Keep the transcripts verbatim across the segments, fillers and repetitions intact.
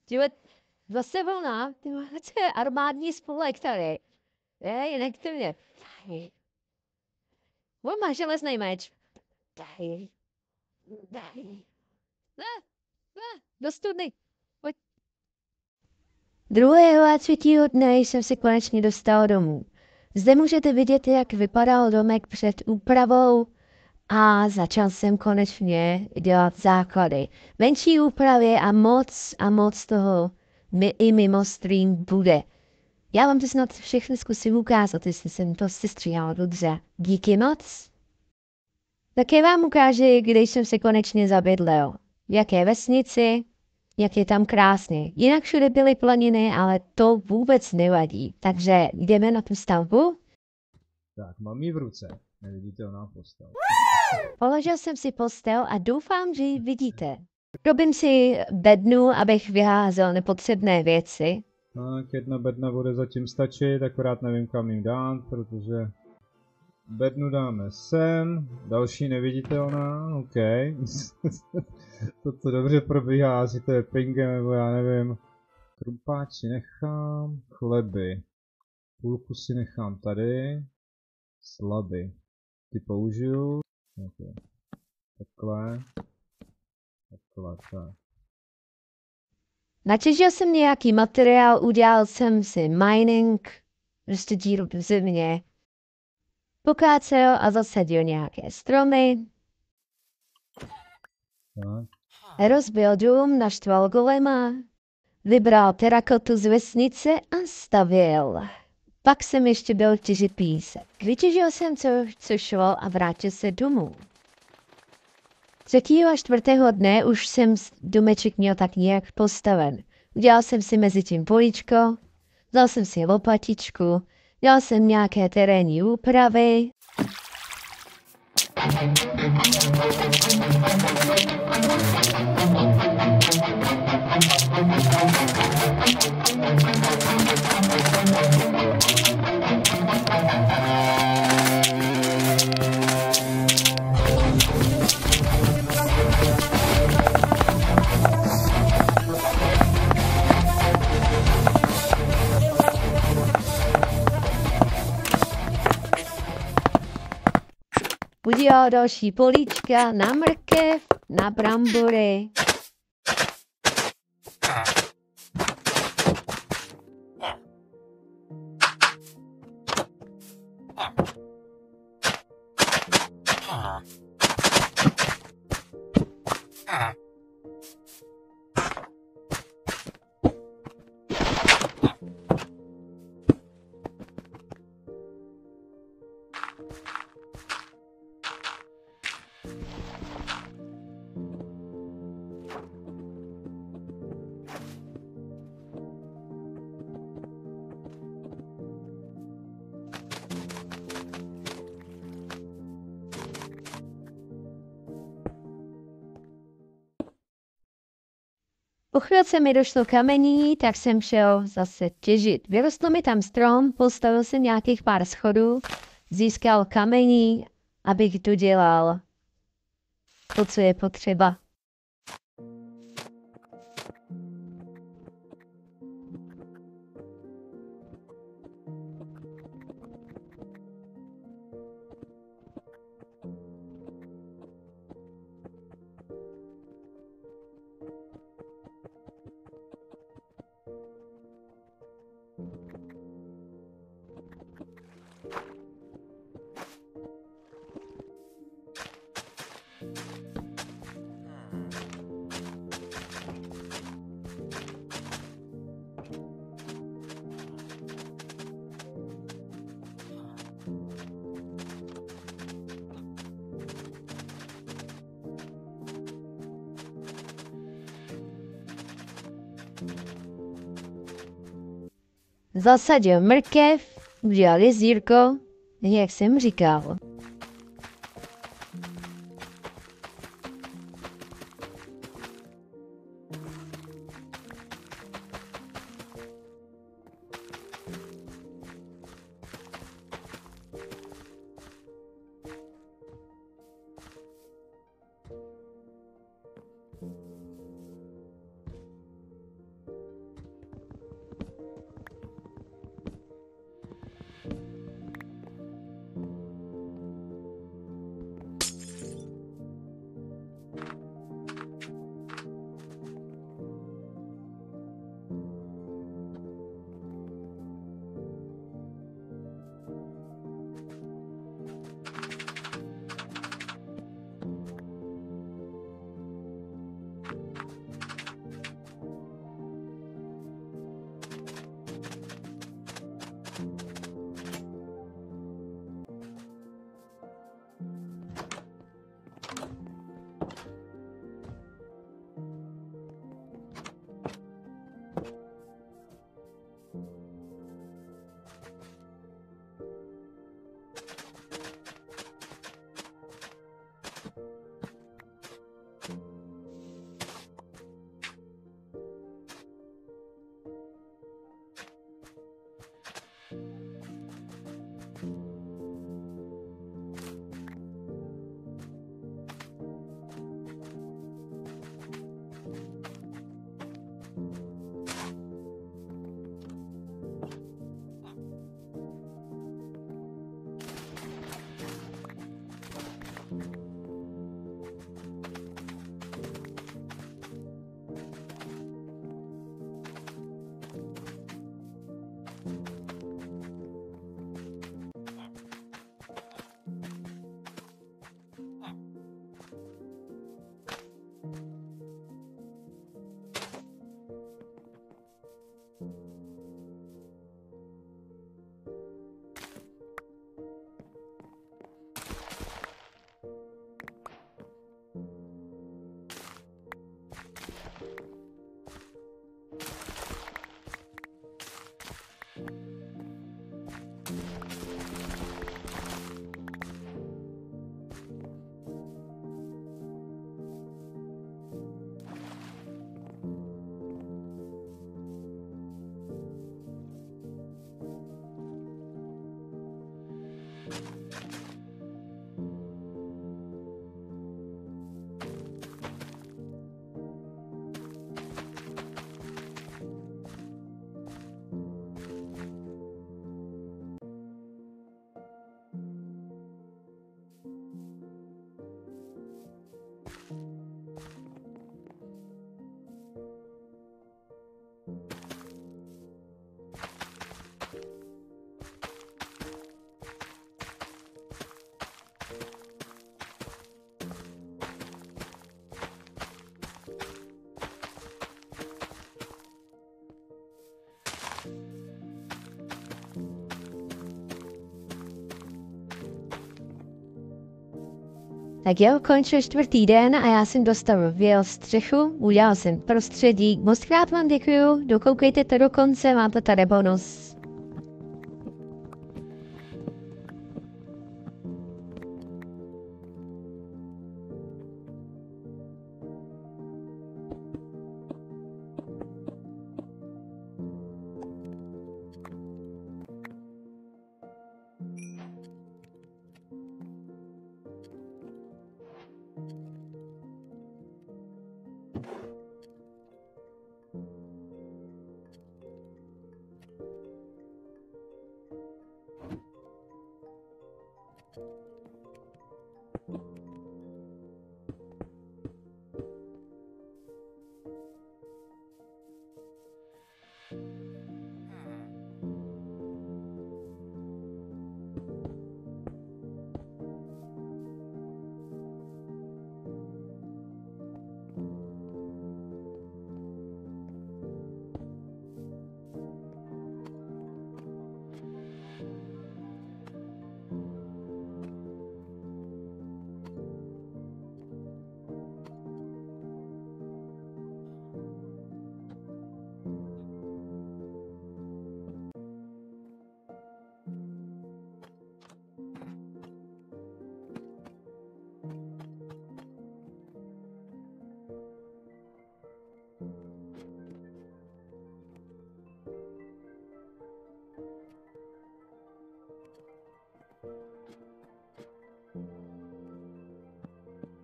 Tyhle, zase vlna, tyhle, to je armádní spolek tady. Ej, nechte mě. Tady. On má železný meč. Tady. Tady. Ne, ne, do studny. Pojď. Druhého a třetího dne jsem se konečně dostal domů. Zde můžete vidět, jak vypadal domek před úpravou a začal jsem konečně dělat základy. Menší úpravy a moc a moc toho mi i mimo stream bude. Já vám to snad všechno zkusím ukázat, jestli jsem to sestříhal dobře. Díky moc. Také vám ukážu, když jsem se konečně zabydlel. V jaké vesnici, jak je tam krásně. Jinak všude byly planiny, ale to vůbec nevadí. Takže jdeme na tu stavbu. Tak, mám ji v ruce. Neviditelná postel. Položil jsem si postel a doufám, že ji vidíte. Robím si bednu, abych vyházel nepotřebné věci. Tak, jedna bedna bude zatím stačit, akorát nevím kam jim dát, protože bednu dáme sem, další neviditelná, OK. Toto dobře probíhá, asi to je pingem, nebo já nevím. Krumpáč si nechám, chleby. Půlku si nechám tady. Slaby. Ty použiju. Okay. Takhle. Takhle, tak. Natěžil jsem nějaký materiál, udělal jsem si mining, prostě díru v země. Pokácel a zasadil nějaké stromy. Tak. Rozbil dům, naštval golema, vybral terakotu z vesnice a stavěl. Pak jsem ještě byl těžit písek. Vytěžil jsem, co, co šlo a vrátil se domů. Třetího a čtvrtého dne už jsem domeček měl tak nějak postaven. Udělal jsem si mezi tím políčko, vzal jsem si lopatičku, dělal jsem nějaké terénní úpravy. Udělal další políčka na mrkev, na brambory. Po chvílce mi došlo kamení, tak jsem šel zase těžit. Vyrostl mi tam strom, postavil jsem nějakých pár schodů, získal kamení, abych dodělal to, co je potřeba. Zasadil mrkev, udělal jezírko, jak jsem říkal. Tak jo, končil čtvrtý den a já jsem dostavil střechu, udělal jsem prostředí. Moc krát vám děkuju, dokoukejte to do konce, máte tady bonus.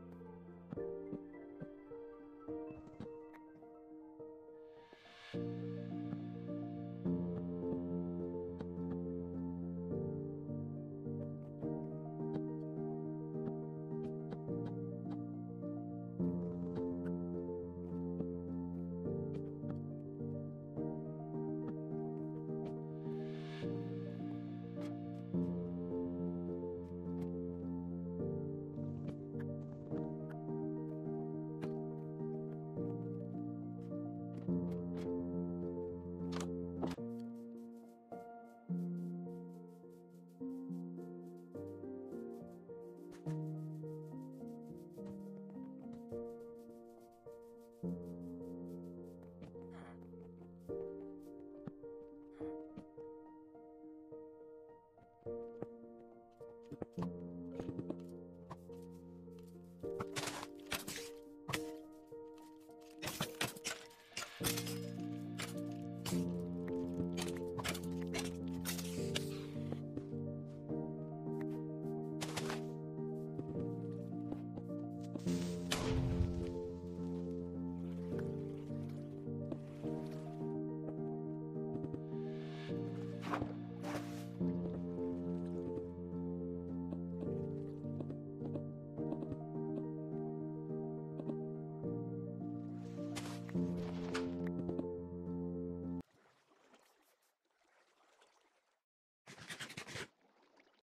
you